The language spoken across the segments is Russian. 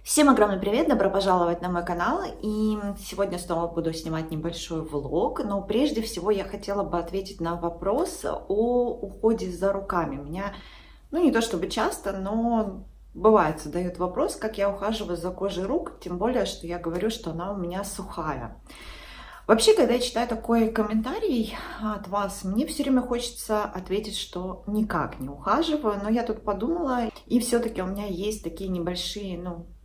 Всем огромный привет, добро пожаловать на мой канал. И сегодня снова буду снимать небольшой влог, но прежде всего я хотела бы ответить на вопрос о уходе за руками. Меня, не то чтобы часто, но бывает задают вопрос, как я ухаживаю за кожей рук, тем более, что я говорю, что она у меня сухая. Вообще, когда я читаю такой комментарий от вас, мне все время хочется ответить, что никак не ухаживаю, но я тут подумала, и все-таки у меня есть такие небольшие,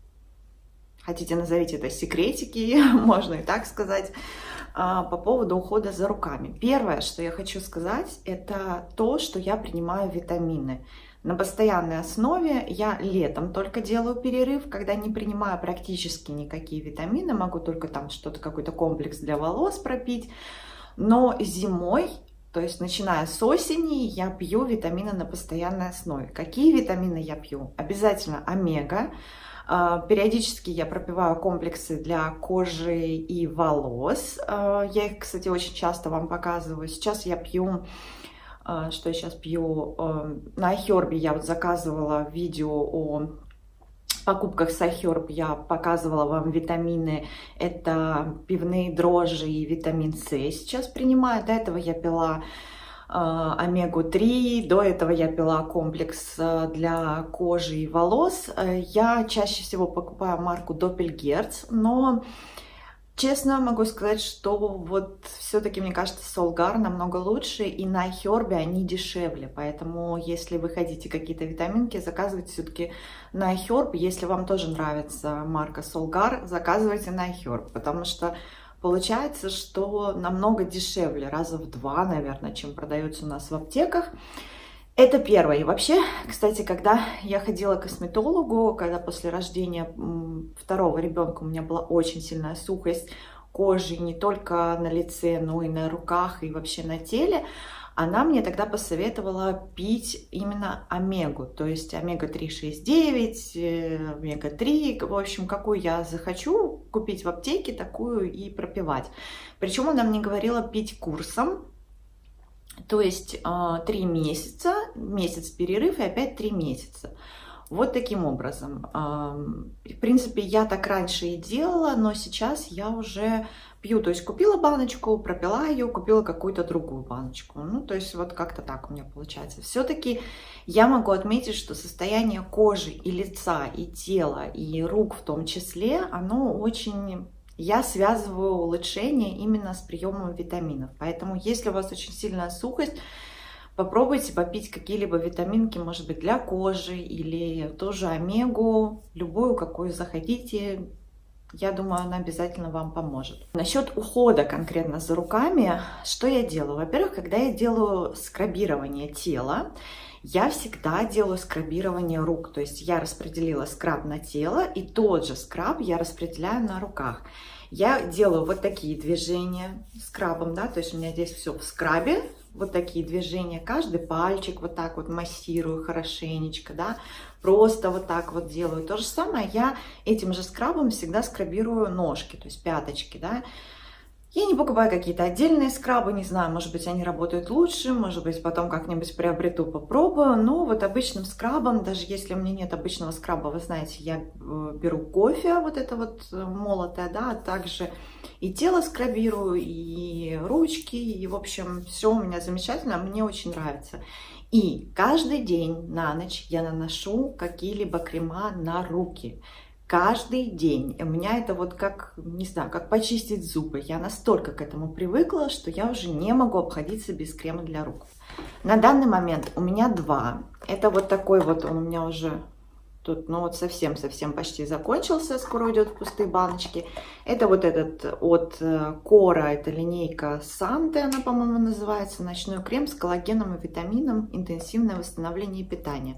хотите назовите это секретики, можно и так сказать, по поводу ухода за руками. Первое, что я хочу сказать, это то, что я принимаю витамины. На постоянной основе я летом только делаю перерыв, когда не принимаю практически никакие витамины, могу только там что-то, какой-то комплекс для волос пропить. Но зимой, то есть начиная с осени, я пью витамины на постоянной основе. Какие витамины я пью? Обязательно омега. Периодически я пропиваю комплексы для кожи и волос. Я их, кстати, очень часто вам показываю. Сейчас я пью, что я сейчас пью? На iHerb я вот заказывала видео о покупках с iHerb. Я показывала вам витамины. Это пивные дрожжи и витамин С сейчас принимаю. До этого я пила омегу-3, до этого я пила комплекс для кожи и волос. Я чаще всего покупаю марку Doppelgärt, но честно могу сказать, что вот все-таки, мне кажется, Solgar намного лучше, и на iHerb они дешевле, поэтому если вы хотите какие-то витаминки, заказывайте все-таки на iHerb. Если вам тоже нравится марка Solgar, заказывайте на iHerb, потому что получается, что намного дешевле, раза в 2, наверное, чем продается у нас в аптеках. Это первое. И вообще, кстати, когда я ходила к косметологу, когда после рождения второго ребенка у меня была очень сильная сухость кожи, не только на лице, но и на руках, и вообще на теле, она мне тогда посоветовала пить именно омегу, то есть омега-3,6,9, омега-3, в общем, какую я захочу купить в аптеке, такую и пропивать. Причем она мне говорила пить курсом, то есть 3 месяца, месяц перерыв и опять 3 месяца. Вот таким образом. В принципе, я так раньше и делала, но сейчас я уже пью. То есть купила баночку, пропила ее, купила какую-то другую баночку. То есть вот как-то так у меня получается. Все-таки я могу отметить, что состояние кожи и лица, и тела, и рук в том числе, оно очень... Я связываю улучшение именно с приемом витаминов. Поэтому если у вас очень сильная сухость, попробуйте попить какие-либо витаминки, может быть, для кожи или тоже омегу, любую, какую захотите. Я думаю, она обязательно вам поможет. Насчет ухода конкретно за руками, что я делаю? Во-первых, когда я делаю скрабирование тела, я всегда делаю скрабирование рук. То есть я распределила скраб на тело, и тот же скраб я распределяю на руках. Я делаю вот такие движения скрабом, да, то есть у меня здесь все в скрабе, вот такие движения, каждый пальчик вот так вот массирую хорошенечко, да, просто вот так вот делаю. То же самое я этим же скрабом всегда скрабирую ножки, то есть пяточки, да. Я не покупаю какие-то отдельные скрабы, не знаю, может быть, они работают лучше, может быть, потом как-нибудь приобрету, попробую. Но вот обычным скрабом, даже если у меня нет обычного скраба, вы знаете, я беру кофе, вот это вот молотое, да, а также и тело скрабирую, и ручки, и, в общем, все у меня замечательно, мне очень нравится. И каждый день на ночь я наношу какие-либо крема на руки. Каждый день. У меня это вот как, не знаю, как почистить зубы. Я настолько к этому привыкла, что я уже не могу обходиться без крема для рук. На данный момент у меня 2. Это вот такой вот, он у меня уже тут, вот совсем-совсем почти закончился. Скоро уйдет в пустые баночки. Это вот этот от Кора, это линейка Санте, она, по-моему, называется. Ночной крем с коллагеном и витамином. Интенсивное восстановление и питание.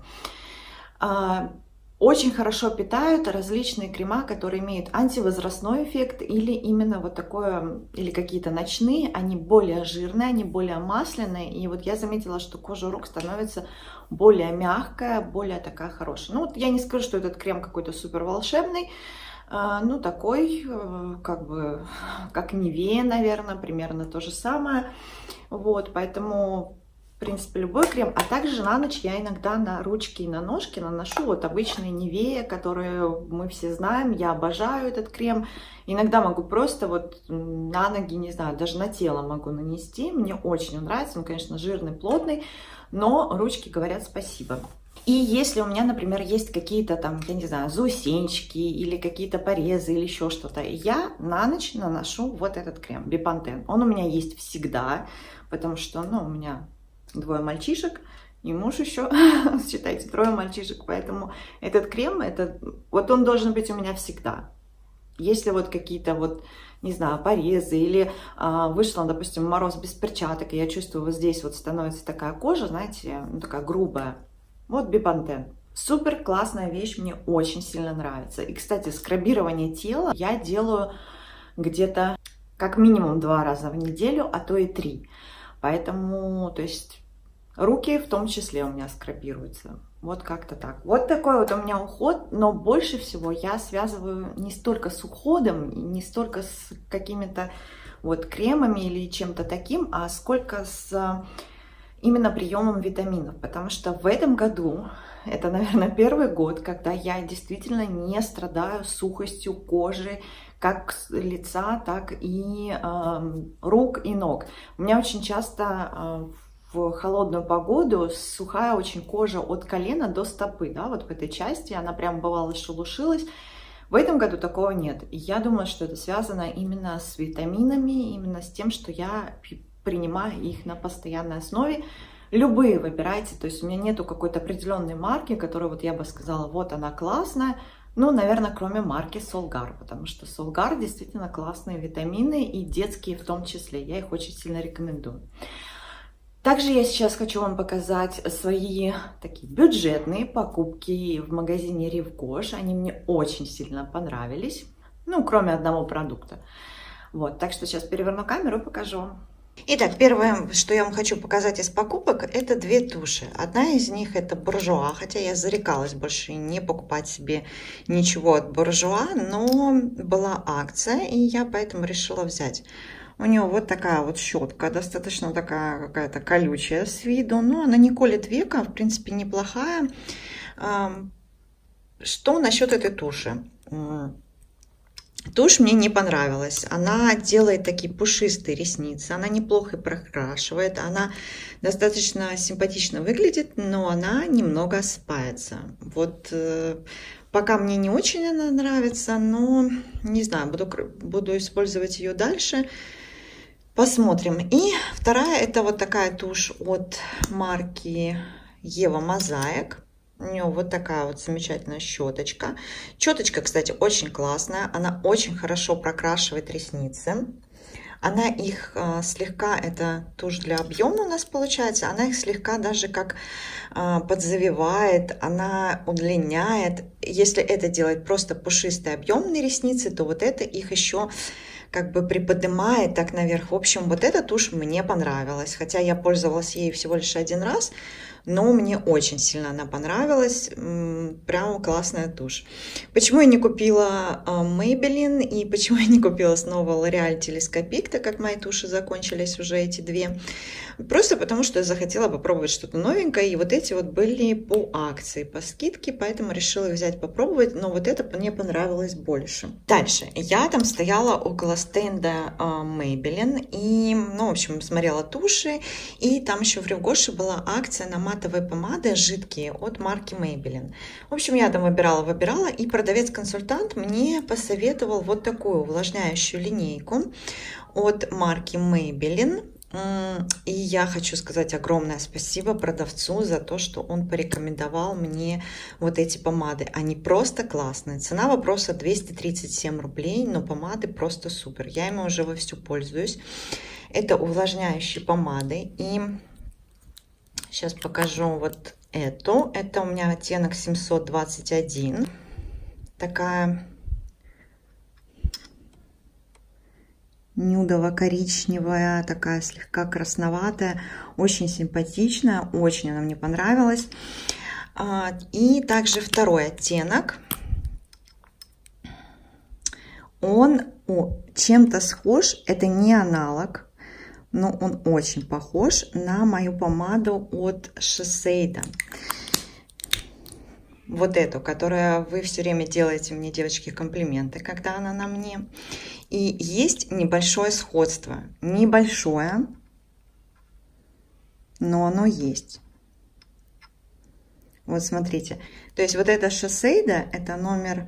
Очень хорошо питают различные крема, которые имеют антивозрастной эффект или именно вот такое, или какие-то ночные, они более жирные, они более масляные. И вот я заметила, что кожа рук становится более мягкая, более такая хорошая. Вот я не скажу, что этот крем какой-то супер волшебный, такой, как бы, как Nivea, наверное, примерно то же самое. Вот, поэтому... В принципе, любой крем. А также на ночь я иногда на ручки и на ножки наношу вот обычные Nivea, которые мы все знаем. Я обожаю этот крем. Иногда могу просто вот на ноги, не знаю, даже на тело могу нанести. Мне очень нравится. Он, конечно, жирный, плотный, но ручки говорят спасибо. И если у меня, например, есть какие-то там, я не знаю, заусенчики или какие-то порезы или еще что-то, я на ночь наношу вот этот крем Bepanthen. Он у меня есть всегда, потому что, ну, у меня 2 мальчишек, и муж еще, считайте, 3 мальчишек, поэтому этот крем, вот он должен быть у меня всегда. Если вот какие-то вот, не знаю, порезы или вышла, допустим, мороз без перчаток, и я чувствую, вот здесь вот становится такая кожа, знаете, ну, такая грубая. Вот Bepanthen. Супер классная вещь, мне очень сильно нравится. И, кстати, скрабирование тела я делаю где-то как минимум 2 раза в неделю, а то и 3. Поэтому, то есть, руки в том числе у меня скрабируются. Вот как-то так. Вот такой вот у меня уход, но больше всего я связываю не столько с уходом, не столько с какими-то вот кремами или чем-то таким, а сколько с именно приемом витаминов, потому что в этом году, это, наверное, первый год, когда я действительно не страдаю сухостью кожи, как лица, так и рук и ног. У меня очень часто в холодную погоду сухая очень кожа от колена до стопы, да, вот в этой части она прям бывало шелушилась. В этом году такого нет. И я думаю, что это связано именно с витаминами, именно с тем, что я принимаю их на постоянной основе. Любые выбирайте, то есть у меня нету какой-то определенной марки, которая вот я бы сказала, вот она классная. Ну, наверное, кроме марки Solgar, потому что Solgar действительно классные витамины и детские в том числе. Я их очень сильно рекомендую. Также я сейчас хочу вам показать свои такие бюджетные покупки в магазине Rive Gauche. Они мне очень сильно понравились, ну, кроме одного продукта. Вот, так что сейчас переверну камеру и покажу вам. Итак, первое, что я вам хочу показать из покупок, это 2 туши. Одна из них это Bourjois, хотя я зарекалась больше не покупать себе ничего от Bourjois, но была акция, и я поэтому решила взять. У нее вот такая вот щетка, достаточно такая какая-то колючая с виду, но она не колет века, в принципе, неплохая. Что насчет этой туши? Тушь мне не понравилась. Она делает такие пушистые ресницы, она неплохо прокрашивает, она достаточно симпатично выглядит, но она немного осыпается. Вот пока мне не очень она нравится, но не знаю, буду использовать ее дальше. Посмотрим. И вторая это вот такая тушь от марки Eva Mosaic. У нее вот такая вот замечательная щеточка. Щеточка, кстати, очень классная. Она очень хорошо прокрашивает ресницы. Она их слегка, это тушь для объема у нас получается, она их слегка даже как подзавивает, она удлиняет. Если это делает просто пушистые объемные ресницы, то вот это их еще как бы приподнимает так наверх. В общем, вот эта тушь мне понравилась, хотя я пользовалась ей всего лишь 1 раз, но мне очень сильно она понравилась, прям классная тушь. Почему я не купила Maybelline и почему я не купила снова L'Oréal Telescopic, так как мои туши закончились уже эти 2? Просто потому, что я захотела попробовать что-то новенькое, и вот эти вот были по акции, по скидке, поэтому решила взять попробовать, но вот это мне понравилось больше. Дальше, я там стояла около стенда Maybelline, и, ну, в общем, смотрела туши, и там еще в Rive Gauche была акция на матовые помады жидкие от марки Maybelline. В общем, я там выбирала, и продавец-консультант мне посоветовал вот такую увлажняющую линейку от марки Maybelline. И я хочу сказать огромное спасибо продавцу за то, что он порекомендовал мне вот эти помады. Они просто классные. Цена вопроса 237 рублей, но помады просто супер. Я ими уже вовсю пользуюсь. Это увлажняющие помады. И сейчас покажу вот эту. Это у меня оттенок 721. Такая нюдово-коричневая, такая слегка красноватая, очень симпатичная, очень она мне понравилась. И также второй оттенок, он чем-то схож, это не аналог, но он очень похож на мою помаду от Шисейда. Вот эту, которую вы все время делаете мне, девочки, комплименты, когда она на мне. И есть небольшое сходство. Небольшое, но оно есть. Вот смотрите. То есть вот это Шисейда, это номер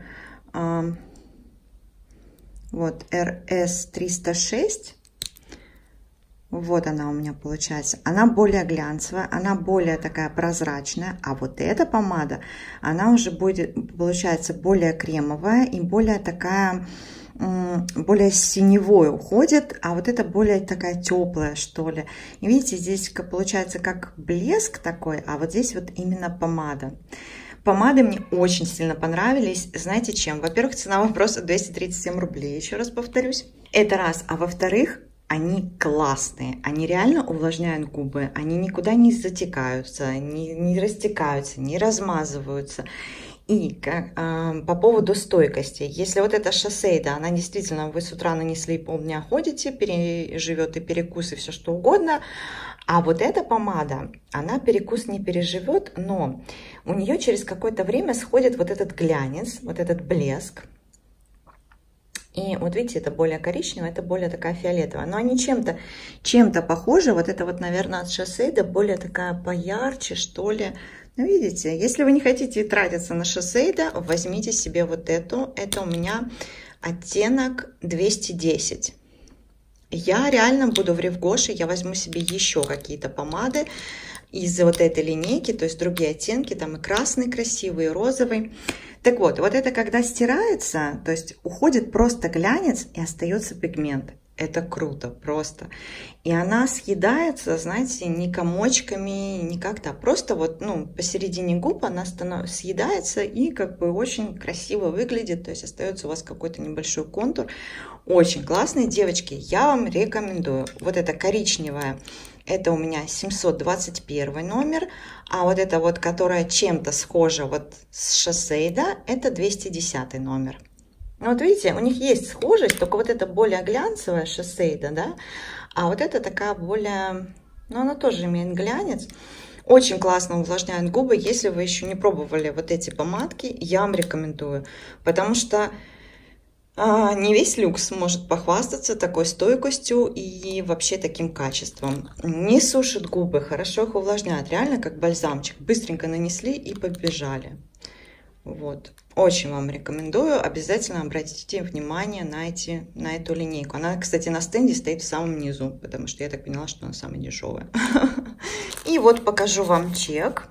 вот RS306. Вот она у меня получается. Она более глянцевая, она более такая прозрачная. А вот эта помада, она уже будет, получается, более кремовая и более такая, более синевой уходит. А вот эта более такая теплая, что ли. И видите, здесь получается как блеск такой, а вот здесь вот именно помада. Помады мне очень сильно понравились. Знаете чем? Во-первых, цена вопроса 237 рублей, еще раз повторюсь. Это раз. А во-вторых, они классные, они реально увлажняют губы, они никуда не затекаются, не растекаются, не размазываются. И по поводу стойкости, если вот эта Шисейда, она действительно, вы с утра нанесли, полдня ходите, переживет и перекус, и все что угодно, а вот эта помада, она перекус не переживет, но у нее через какое-то время сходит вот этот глянец, вот этот блеск. И вот видите, это более коричневая, это более такая фиолетовая. Но они чем-то похожи. Вот это вот, наверное, от Шисейда более такая поярче, что ли. Ну, видите, если вы не хотите тратиться на Шисейда, возьмите себе вот эту. Это у меня оттенок 210. Я реально буду в Ревгоше, я возьму себе еще какие-то помады из вот этой линейки, то есть другие оттенки, там и красный красивый, и розовый. Так вот, вот это когда стирается, то есть уходит просто глянец и остается пигмент. Это круто просто. И она съедается, знаете, не комочками, не как-то, а просто вот, ну, посередине губ она съедается и как бы очень красиво выглядит, то есть остается у вас какой-то небольшой контур. Очень классные, девочки, я вам рекомендую. Вот эта коричневая, это у меня 721 номер, а вот эта вот, которая чем-то схожа вот с Шисейда, это 210 номер. Вот видите, у них есть схожесть, только вот это более глянцевая Шисейда, да, а вот это такая более, ну она тоже имеет глянец. Очень классно увлажняют губы, если вы еще не пробовали вот эти помадки, я вам рекомендую, потому что не весь люкс может похвастаться такой стойкостью и вообще таким качеством. Не сушит губы, хорошо их увлажняет, реально как бальзамчик. Быстренько нанесли и побежали. Вот. Очень вам рекомендую. Обязательно обратите внимание на эту линейку. Она, кстати, на стенде стоит в самом низу, потому что я так поняла, что она самая дешевая. И вот покажу вам чек.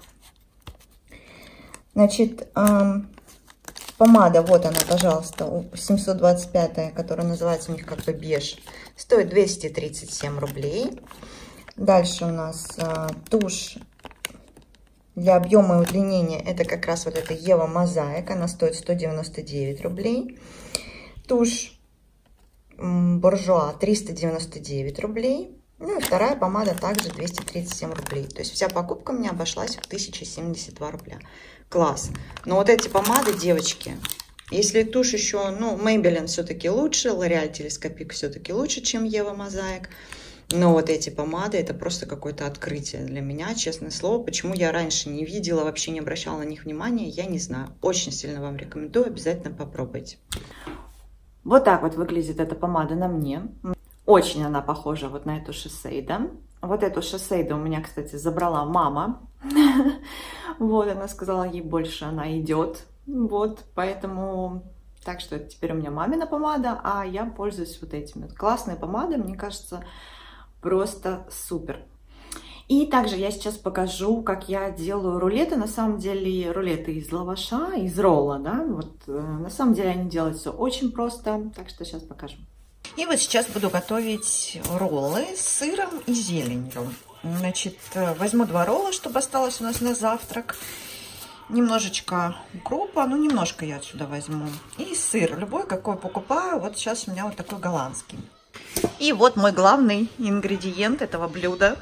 Значит, помада, вот она, пожалуйста, 725, которая называется у них как бы беж, стоит 237 рублей. Дальше у нас тушь для объема и удлинения, это как раз вот эта Ева Мозаик, она стоит 199 рублей. Тушь Буржуа 399 рублей. Ну и вторая помада также 237 рублей. То есть вся покупка мне обошлась в 1072 рубля. Класс. Но вот эти помады, девочки, если тушь еще, ну, Maybelline все-таки лучше, L'Oreal Telescopic все-таки лучше, чем Ева Мозаик. Но вот эти помады, это просто какое-то открытие для меня, честное слово. Почему я раньше не видела, вообще не обращала на них внимания, я не знаю. Очень сильно вам рекомендую, обязательно попробуйте. Вот так вот выглядит эта помада на мне. Очень она похожа вот на эту Шисейда. Вот эту Шисейду у меня, кстати, забрала мама. Вот, она сказала, ей больше она идет. Вот, поэтому... Так что это теперь у меня мамина помада, а я пользуюсь вот этими. Классные помады, мне кажется, просто супер. И также я сейчас покажу, как я делаю рулеты. На самом деле рулеты из лаваша, из ролла, да. Вот на самом деле они делают все очень просто, так что сейчас покажу. И вот сейчас буду готовить роллы с сыром и зеленью. Значит, возьму 2 ролла, чтобы осталось у нас на завтрак. Немножечко укропа, ну немножко я отсюда возьму. И сыр, любой, какой покупаю. Вот сейчас у меня вот такой голландский. И вот мой главный ингредиент этого блюда.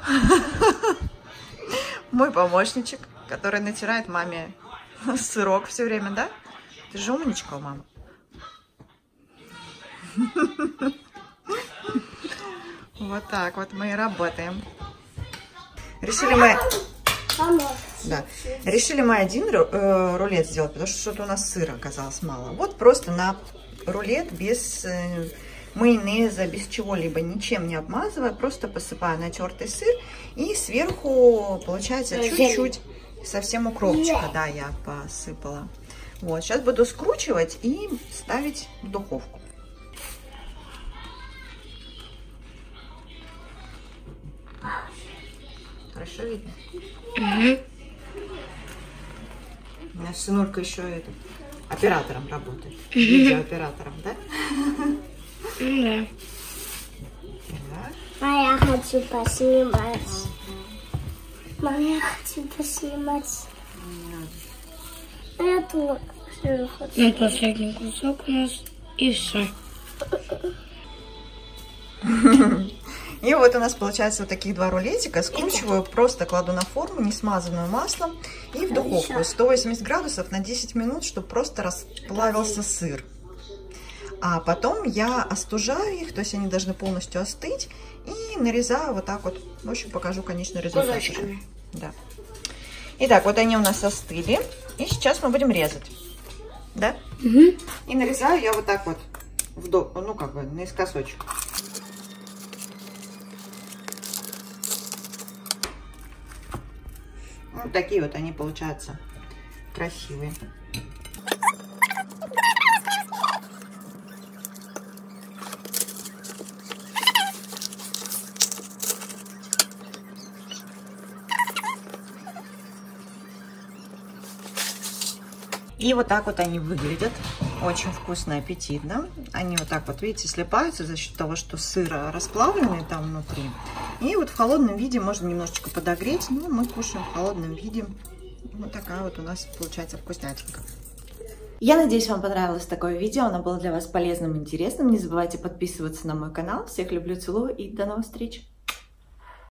Мой помощничек, который натирает маме сырок все время, да? Ты же умничка, мама. Вот так вот мы и работаем. Решили мы... Да. Решили мы один рулет сделать, потому что что-то у нас сыра оказалось мало. Вот просто на рулет без майонеза, без чего-либо, ничем не обмазывая, просто посыпаю натертый сыр и сверху получается чуть-чуть совсем укропчика, да, я посыпала. Вот, сейчас буду скручивать и ставить в духовку. Хорошо видно? Угу. У меня сынулька еще оператором работает. Видеооператором, да? Да. А я хочу поснимать. Мама, я хочу поснимать. Я тоже хочу. Ну, последний кусок у нас и все. И вот у нас получается вот таких два рулетика. Скручиваю, просто кладу на форму, не смазанную маслом, и в духовку 180 градусов на 10 минут, чтобы просто расплавился сыр. А потом я остужаю их, то есть они должны полностью остыть, и нарезаю вот так вот. В общем, покажу конечный результат. Да. Итак, вот они у нас остыли, и сейчас мы будем резать. Да? Угу. И нарезаю я вот так вот, ну как бы наискосочек. Вот такие вот они получаются красивые. И вот так вот они выглядят. Очень вкусно, аппетитно. Они вот так вот, видите, слипаются за счет того, что сыр расплавленный там внутри. И вот в холодном виде можно немножечко подогреть. Но мы кушаем в холодном виде. Вот такая вот у нас получается вкуснятинка. Я надеюсь, вам понравилось такое видео. Оно было для вас полезным и интересным. Не забывайте подписываться на мой канал. Всех люблю, целую и до новых встреч!